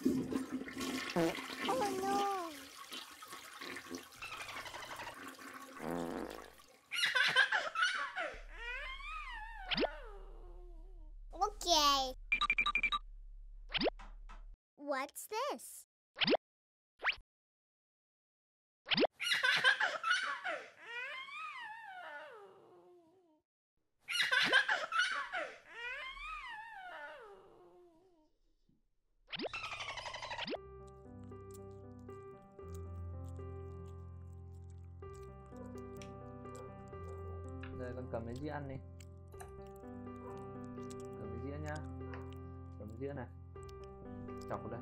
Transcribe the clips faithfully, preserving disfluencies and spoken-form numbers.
Oh no. Okay. What's this? Rồi con cầm cái dĩa ăn đi. Cầm cái dĩa nhá. Cầm cái dĩa này. Chọc vào đây.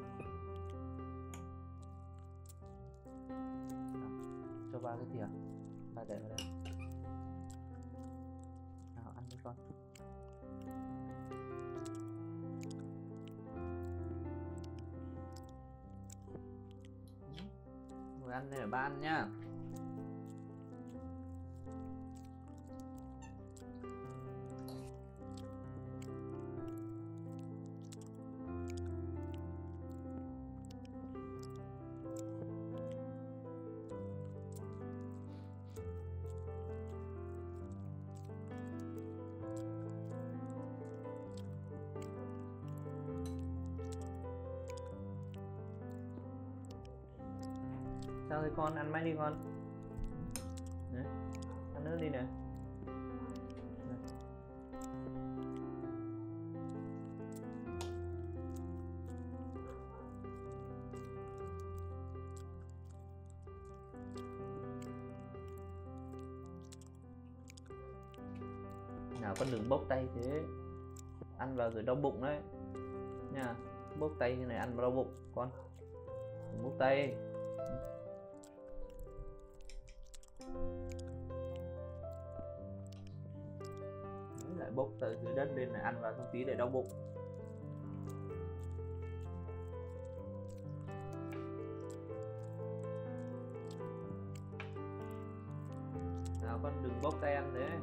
Nào, cho ba cái thìa. Ba để vào đây. Nào ăn đi con. Ngồi ăn đây là ba ăn nhá. Sao rồi con, ăn may đi con. Đấy. Ăn nữa đi nè. Đấy. Nào con đừng bốc tay thế. Ăn vào rồi đau bụng đấy nha. Bốc tay như này ăn vào đau bụng con. Đừng bốc tay. Lại bốc từ dưới đất lên này ăn vào không tí để đau bụng. Nào con đừng bốc tay ăn thế.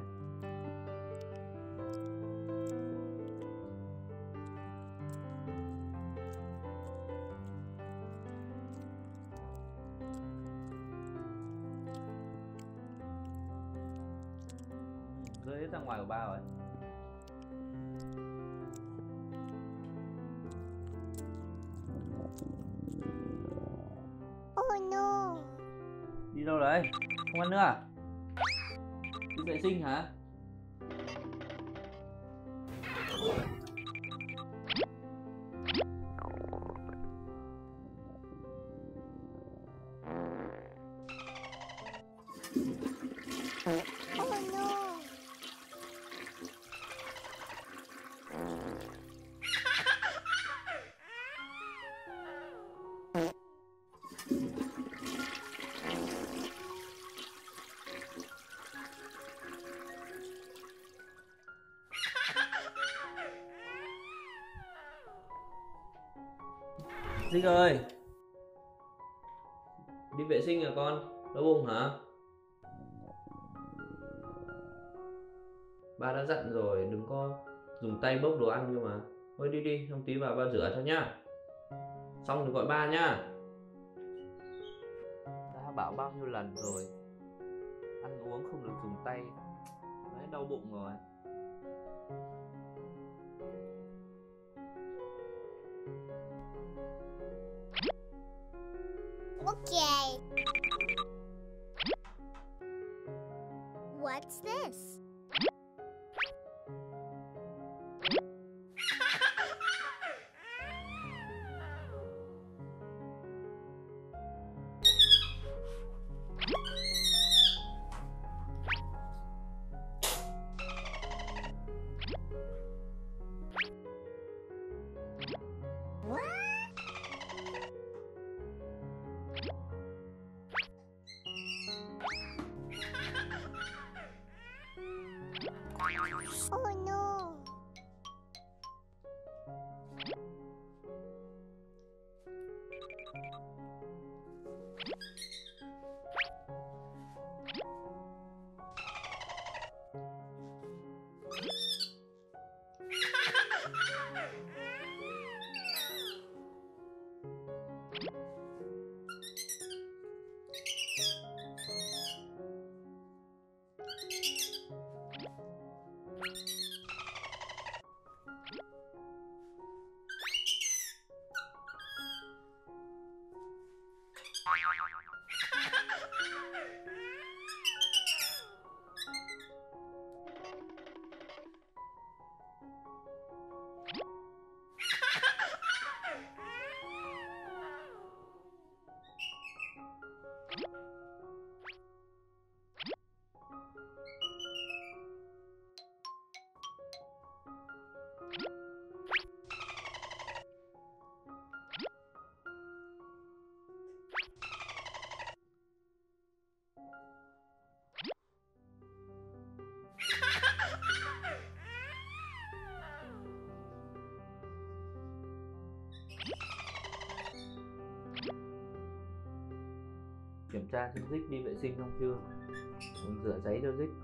Rơi hết ra ngoài của ba rồi. Oh no. Đi đâu đấy? Không ăn nữa à? Đi vệ sinh hả? Oh no. Dinh ơi, đi vệ sinh hả con? Đau bụng hả? Ba đã dặn rồi, đừng có dùng tay bốc đồ ăn cơ mà. Thôi đi đi, xong tí vào ba rửa cho nhá. Xong rồi gọi ba nhá. Đã bảo bao nhiêu lần rồi, ăn uống không được dùng tay. Đấy, đau bụng rồi. Okay. What's this? Kiểm tra xem Dích đi vệ sinh xong chưa. Mình rửa giấy cho Dích.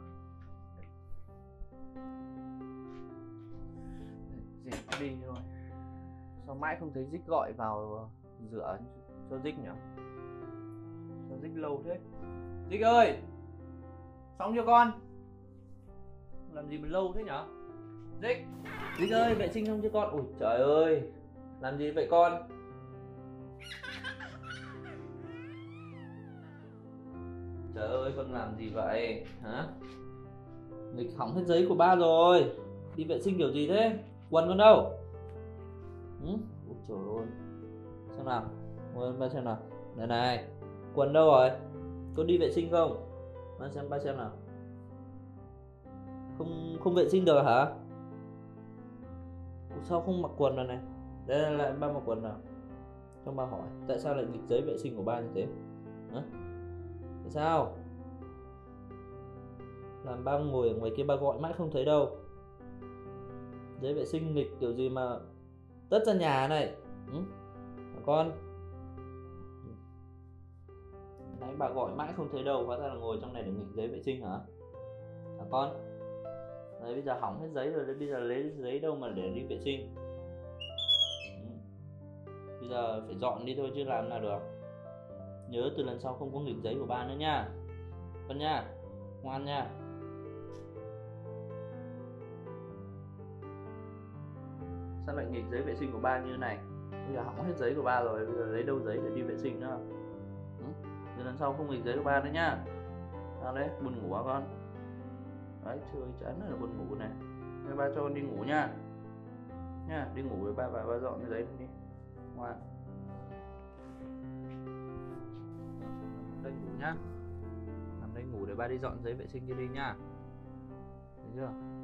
Dích đi rồi. Sao mãi không thấy Dích gọi vào rửa cho Dích nhỉ? Sao Dích lâu thế? Dích ơi! Xong chưa con? Làm gì mà lâu thế nhỉ? Dích! Dích ơi, vệ sinh xong chưa con? Ui trời ơi! Làm gì vậy con? Trời ơi, con làm gì vậy? Hả? Nghịch hỏng hết giấy của ba rồi. Đi vệ sinh kiểu gì thế? Quần con đâu? Ừ? Ôi trời ơi. Xem nào. Ngồi ba xem nào. Này này. Quần đâu rồi? Con đi vệ sinh không? Ba xem ba xem nào. Không không vệ sinh được hả? Ủa, sao không mặc quần rồi này? Đây là lại ba mặc quần nào. Cho ba hỏi. Tại sao lại nghịch giấy vệ sinh của ba như thế? Hả? Tại sao? Làm ba ngồi ở ngoài kia ba gọi mãi không thấy đâu. Giấy vệ sinh nghịch kiểu gì mà tất ra nhà này. Ừ? Con nãy bà gọi mãi không thấy đâu, hóa ra là ngồi trong này để nghịch giấy vệ sinh hả? Hả con? Đấy, bây giờ hỏng hết giấy rồi, bây giờ lấy giấy đâu mà để đi vệ sinh. Ừ. Bây giờ phải dọn đi thôi chứ làm nào được. Nhớ từ lần sau không có nghịch giấy của ba nữa nha. Con nha, ngoan nha. Sao lại nghịch giấy vệ sinh của ba như này? Bây giờ hỏng hết giấy của ba rồi, bây giờ lấy đâu giấy để đi vệ sinh nữa? Ừ? Từ lần sau không nghịch giấy của ba nữa nha. Sao đấy, buồn ngủ hả con? Đấy, chơi chán là buồn ngủ này. Thế ba cho con đi ngủ nha. Nha, đi ngủ với ba, ba, ba dọn cái giấy đi. Ngoan. Nằm đây ngủ nhá. Nằm đây ngủ để ba đi dọn giấy vệ sinh kia đi nha. Thấy chưa?